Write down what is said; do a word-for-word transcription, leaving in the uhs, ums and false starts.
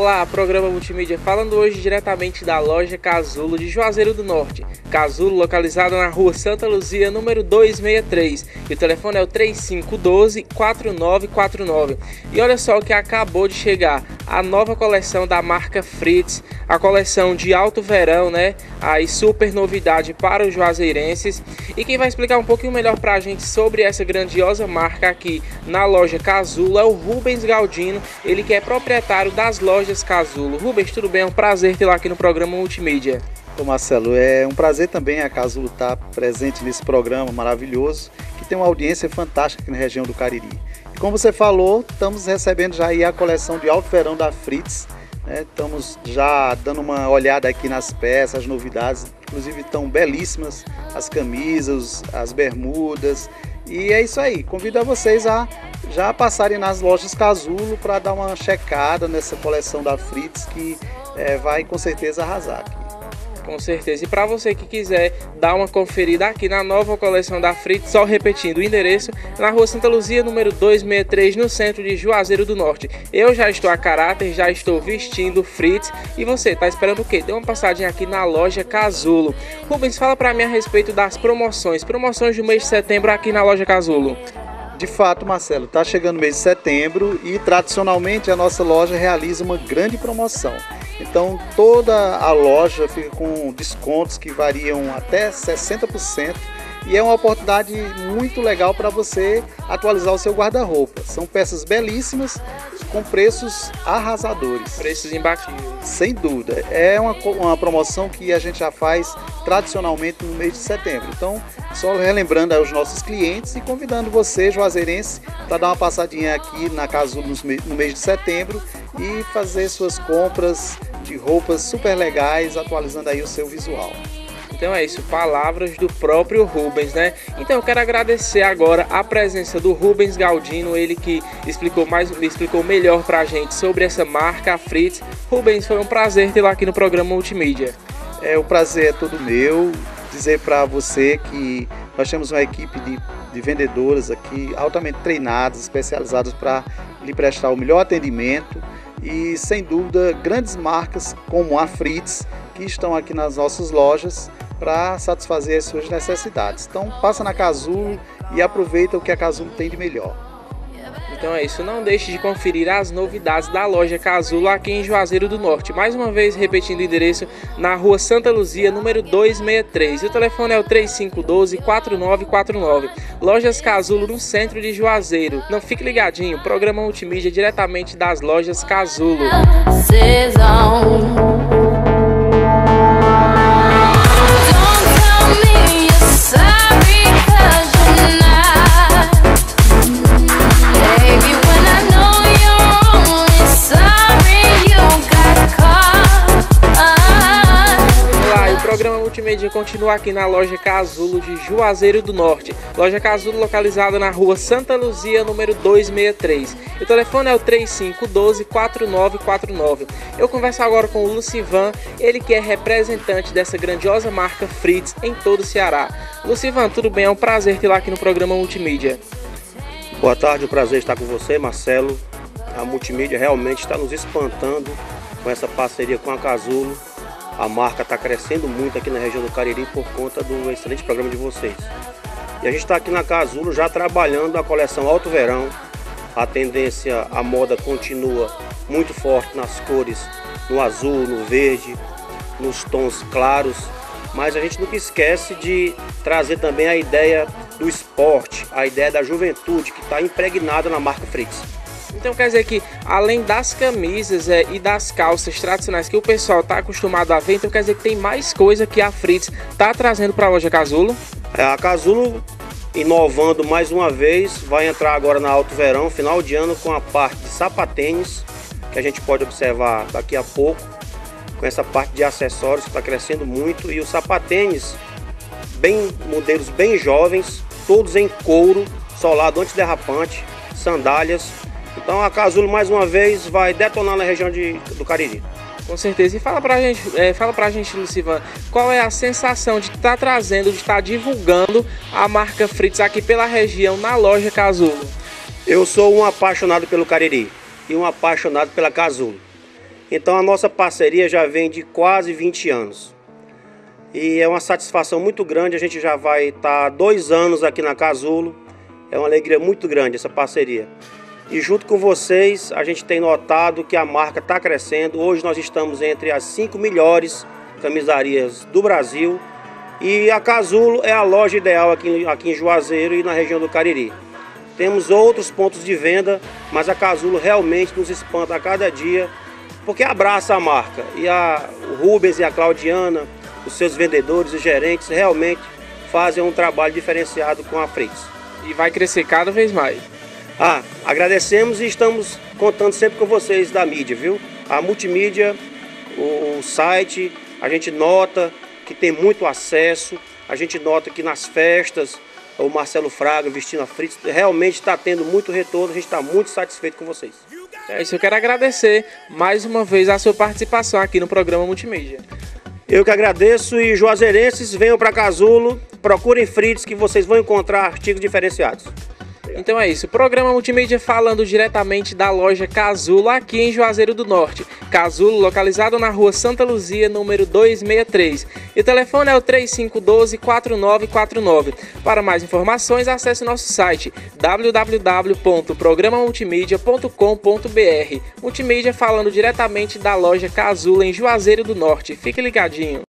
Olá, programa Multimídia, falando hoje diretamente da loja Casulo de Juazeiro do Norte. Casulo localizada na rua Santa Luzia, número duzentos e sessenta e três. E o telefone é o três cinco um dois, quatro nove quatro nove. E olha só o que acabou de chegar, a nova coleção da marca Fritz, a coleção de alto verão, né? Aí super novidade para os juazeirenses. E quem vai explicar um pouquinho melhor pra gente sobre essa grandiosa marca aqui na loja Casulo é o Rubens Galdino, ele que é proprietário das lojas Casulo. Rubens, tudo bem? É um prazer tê-lo aqui no programa Multimídia. Ô Marcelo, é um prazer também a Casulo estar presente nesse programa maravilhoso, que tem uma audiência fantástica aqui na região do Cariri. E como você falou, estamos recebendo já aí a coleção de alto verão da Fritz, né? Estamos já dando uma olhada aqui nas peças, as novidades, inclusive estão belíssimas as camisas, as bermudas. E é isso aí, convido a vocês a já passarem nas lojas Casulo para dar uma checada nessa coleção da Fritz, que é, vai com certeza arrasar aqui. Com certeza. E para você que quiser dar uma conferida aqui na nova coleção da Fritz, só repetindo o endereço, na rua Santa Luzia, número duzentos e sessenta e três, no centro de Juazeiro do Norte. Eu já estou a caráter, já estou vestindo Fritz. E você, tá esperando o quê? Dê uma passadinha aqui na loja Casulo. Rubens, fala para mim a respeito das promoções. Promoções do mês de setembro aqui na loja Casulo. De fato, Marcelo, está chegando o mês de setembro e tradicionalmente a nossa loja realiza uma grande promoção. Então toda a loja fica com descontos que variam até sessenta por cento e é uma oportunidade muito legal para você atualizar o seu guarda-roupa. São peças belíssimas com preços arrasadores. Preços imbatíveis. Sem dúvida. É uma, uma promoção que a gente já faz tradicionalmente no mês de setembro. Então, só relembrando aos nossos clientes e convidando você, juazeirense, para dar uma passadinha aqui na Casulo no mês de setembro e fazer suas compras de roupas super legais, atualizando aí o seu visual. Então é isso, palavras do próprio Rubens, né? Então eu quero agradecer agora a presença do Rubens Galdino, ele que explicou mais, explicou melhor pra gente sobre essa marca, a Fritz. Rubens, foi um prazer tê-lo aqui no programa Multimídia. É, o prazer é todo meu. Dizer para você que nós temos uma equipe de, de vendedoras aqui altamente treinadas, especializadas para lhe prestar o melhor atendimento e, sem dúvida, grandes marcas como a Fritz que estão aqui nas nossas lojas para satisfazer as suas necessidades. Então passa na Casulo e aproveita o que a Casulo tem de melhor. Então é isso, não deixe de conferir as novidades da loja Casulo aqui em Juazeiro do Norte. Mais uma vez repetindo o endereço, na rua Santa Luzia, número duzentos e sessenta e três. E o telefone é o três cinco um dois, quatro nove quatro nove. Lojas Casulo no centro de Juazeiro. Não fique ligadinho, programa Multimídia diretamente das lojas Casulo. O programa Multimídia continua aqui na loja Casulo de Juazeiro do Norte. Loja Casulo localizada na rua Santa Luzia, número duzentos e sessenta e três. O telefone é o três cinco um dois, quatro nove quatro nove. Eu converso agora com o Lucivan, ele que é representante dessa grandiosa marca Fritz em todo o Ceará. Lucivan, tudo bem? É um prazer tê-lo aqui no programa Multimídia. Boa tarde, o prazer estar com você, Marcelo. A Multimídia realmente está nos espantando com essa parceria com a Casulo. A marca está crescendo muito aqui na região do Cariri por conta do excelente programa de vocês. E a gente está aqui na Casulo já trabalhando a coleção Alto Verão. A tendência, a moda continua muito forte nas cores, no azul, no verde, nos tons claros. Mas a gente nunca esquece de trazer também a ideia do esporte, a ideia da juventude que está impregnada na marca Fritz. Então quer dizer que além das camisas é, e das calças tradicionais que o pessoal está acostumado a ver, então quer dizer que tem mais coisa que a Fritz está trazendo para a loja Casulo? É, a Casulo, inovando mais uma vez, vai entrar agora na Alto Verão, final de ano, com a parte de sapatênis, que a gente pode observar daqui a pouco, com essa parte de acessórios que está crescendo muito, e os sapatênis, bem, modelos bem jovens, todos em couro, solado antiderrapante, sandálias. Então a Casulo mais uma vez vai detonar na região de, do Cariri. Com certeza. E fala pra gente, é, fala pra gente, Lucivan, qual é a sensação de estar trazendo, de estar divulgando a marca Fritz aqui pela região na loja Casulo? Eu sou um apaixonado pelo Cariri e um apaixonado pela Casulo. Então a nossa parceria já vem de quase vinte anos. E é uma satisfação muito grande, a gente já vai estar dois anos aqui na Casulo. É uma alegria muito grande essa parceria. E junto com vocês, a gente tem notado que a marca está crescendo. Hoje nós estamos entre as cinco melhores camisarias do Brasil. E a Casulo é a loja ideal aqui, aqui em Juazeiro e na região do Cariri. Temos outros pontos de venda, mas a Casulo realmente nos espanta a cada dia, porque abraça a marca. E a, o Rubens e a Claudiana, os seus vendedores e gerentes, realmente fazem um trabalho diferenciado com a Fritz. E vai crescer cada vez mais. Ah, agradecemos e estamos contando sempre com vocês da mídia, viu? A multimídia, o, o site, a gente nota que tem muito acesso, a gente nota que nas festas, o Marcelo Fraga vestindo a Fritz, realmente está tendo muito retorno, a gente está muito satisfeito com vocês. É isso, eu quero agradecer mais uma vez a sua participação aqui no programa Multimídia. Eu que agradeço e juazeirenses, venham para Casulo, procurem Fritz que vocês vão encontrar artigos diferenciados. Então é isso, programa Multimídia falando diretamente da loja Casulo aqui em Juazeiro do Norte. Casulo localizado na rua Santa Luzia, número duzentos e sessenta e três. E o telefone é o três cinco um dois, quatro nove quatro nove. Para mais informações, acesse nosso site w w w ponto programa multimídia ponto com ponto b r. Multimídia falando diretamente da loja Casulo em Juazeiro do Norte. Fique ligadinho.